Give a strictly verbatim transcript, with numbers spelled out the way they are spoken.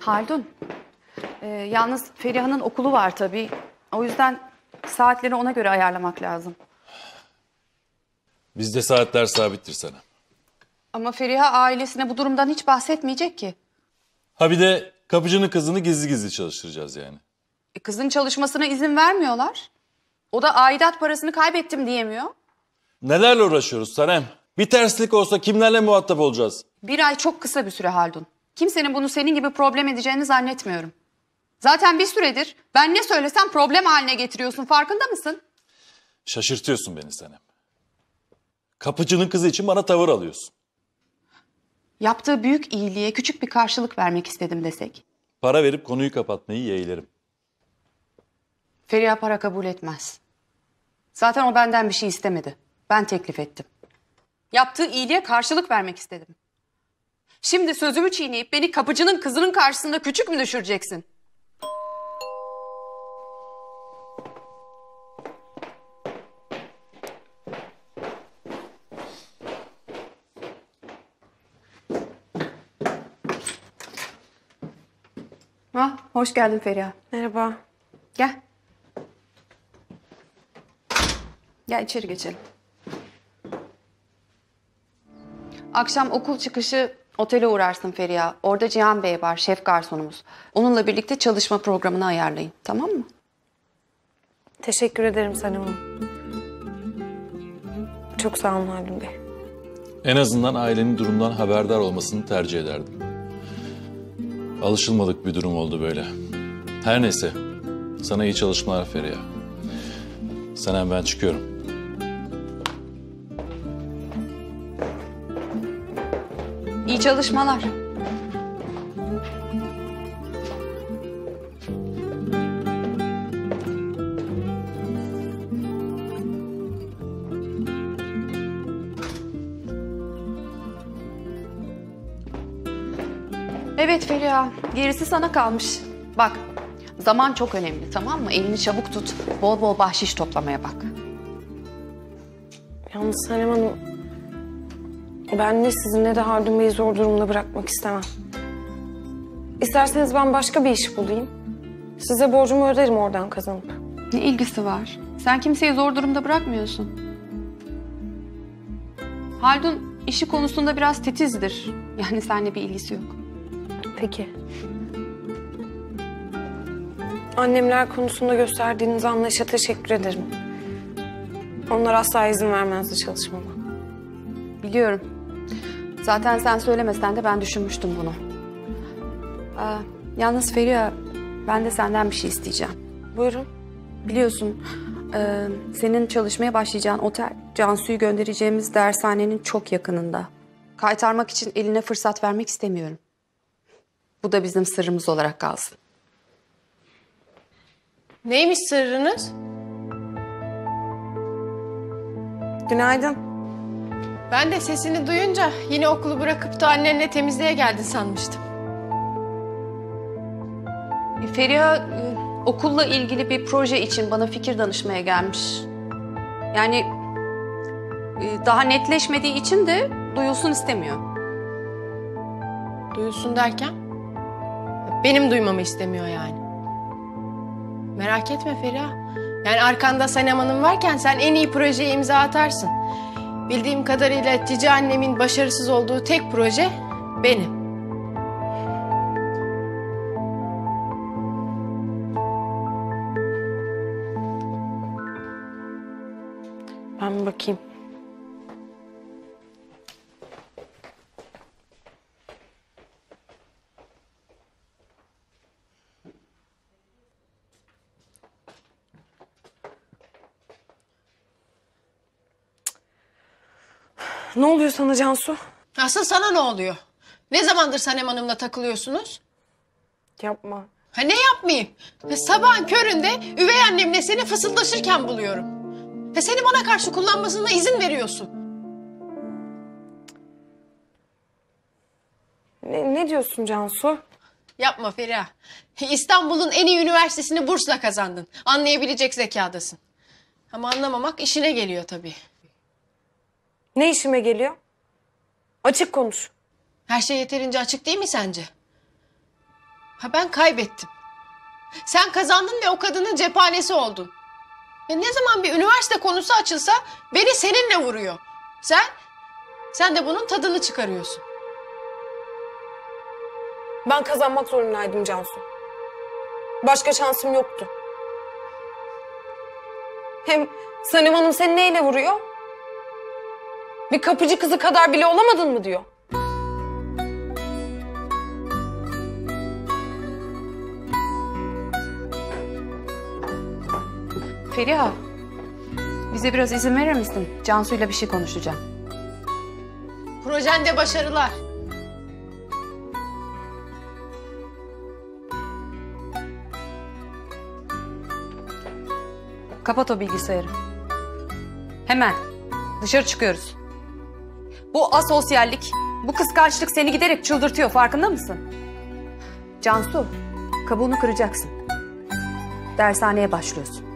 Haldun, e, yalnız Feriha'nın okulu var tabii. O yüzden saatleri ona göre ayarlamak lazım. Bizde saatler sabittir sana. Ama Feriha ailesine bu durumdan hiç bahsetmeyecek ki. Ha bir de kapıcının kızını gizli gizli çalıştıracağız yani. E, kızın çalışmasına izin vermiyorlar. O da aidat parasını kaybettim diyemiyor. Nelerle uğraşıyoruz Sanem? Bir terslik olsa kimlerle muhatap olacağız? Bir ay çok kısa bir süre Haldun. Kimsenin bunu senin gibi problem edeceğini zannetmiyorum. Zaten bir süredir ben ne söylesem problem haline getiriyorsun, farkında mısın? Şaşırtıyorsun beni Sanem. Kapıcının kızı için bana tavır alıyorsun. Yaptığı büyük iyiliğe küçük bir karşılık vermek istedim desek. Para verip konuyu kapatmayı yeğlerim. Feriha para kabul etmez. Zaten o benden bir şey istemedi. Ben teklif ettim. Yaptığı iyiliğe karşılık vermek istedim. Şimdi sözümü çiğneyip beni kapıcının kızının karşısında küçük mü düşüreceksin? Ah, hoş geldin Feriha. Merhaba. Gel. Gel içeri geçelim. Akşam okul çıkışı otele uğrarsın Feriha. Orada Cihan Bey var, şef garsonumuz. Onunla birlikte çalışma programını ayarlayın, tamam mı? Teşekkür ederim Sanem Hanım. Çok sağ olun Haldun Bey. En azından ailenin durumdan haberdar olmasını tercih ederdim. Alışılmadık bir durum oldu böyle. Her neyse. Sana iyi çalışmalar Feriha. Sanem ben çıkıyorum. İyi çalışmalar. Evet Feriha, gerisi sana kalmış. Bak, zaman çok önemli, tamam mı? Elini çabuk tut, bol bol bahşiş toplamaya bak. Yalnız Sanem Hanım, ben ne sizin ne de Haldun Bey'i zor durumda bırakmak istemem. İsterseniz ben başka bir iş bulayım. Size borcumu öderim oradan kazanıp. Ne ilgisi var? Sen kimseyi zor durumda bırakmıyorsun. Haldun işi konusunda biraz titizdir. Yani seninle bir ilgisi yok. Peki. Annemler konusunda gösterdiğiniz anlayışa teşekkür ederim. Onlar asla izin vermezdi çalışmama. Biliyorum. Zaten sen söylemesen de ben düşünmüştüm bunu. Aa, yalnız Feriha, ben de senden bir şey isteyeceğim. Buyurun. Biliyorsun, e, senin çalışmaya başlayacağın otel, Cansu'yu göndereceğimiz dershanenin çok yakınında. Kaytarmak için eline fırsat vermek istemiyorum. Bu da bizim sırrımız olarak kalsın. Neymiş sırrınız? Günaydın. Ben de sesini duyunca yine okulu bırakıp da annenle temizliğe geldin sanmıştım. Feriha e, okulla ilgili bir proje için bana fikir danışmaya gelmiş. Yani e, daha netleşmediği için de duyulsun istemiyor. Duyulsun derken? Benim duymamı istemiyor yani. Merak etme Feriha. Yani arkanda Sanem Hanım varken sen en iyi projeye imza atarsın. Bildiğim kadarıyla cici annemin başarısız olduğu tek proje benim. Ben bir bakayım. Ne oluyor sana Cansu? Asıl sana ne oluyor? Ne zamandır Sanem Hanım'la takılıyorsunuz? Yapma. Ha ne yapmayayım? Ha, sabahın köründe üvey annemle seni fısıldaşırken buluyorum. Ha, seni bana karşı kullanmasına izin veriyorsun. Ne, ne diyorsun Cansu? Yapma Feriha. İstanbul'un en iyi üniversitesini bursla kazandın. Anlayabilecek zekadasın. Ama anlamamak işine geliyor tabii. Ne işime geliyor? Açık konuş. Her şey yeterince açık değil mi sence? Ha ben kaybettim. Sen kazandın ve o kadının cephanesi oldun. Ve ne zaman bir üniversite konusu açılsa beni seninle vuruyor. Sen, sen de bunun tadını çıkarıyorsun. Ben kazanmak zorundaydım Cansu. Başka şansım yoktu. Hem Sanem Hanım seni neyle vuruyor? Bir kapıcı kızı kadar bile olamadın mı diyor. Feriha, bize biraz izin verir misin? Cansu'yla bir şey konuşacağım. Projende başarılar. Kapat o bilgisayarı. Hemen. Dışarı çıkıyoruz. Bu asosyallik, bu kıskançlık seni giderek çıldırtıyor. Farkında mısın? Cansu, kabuğunu kıracaksın. Dershaneye başlıyorsun.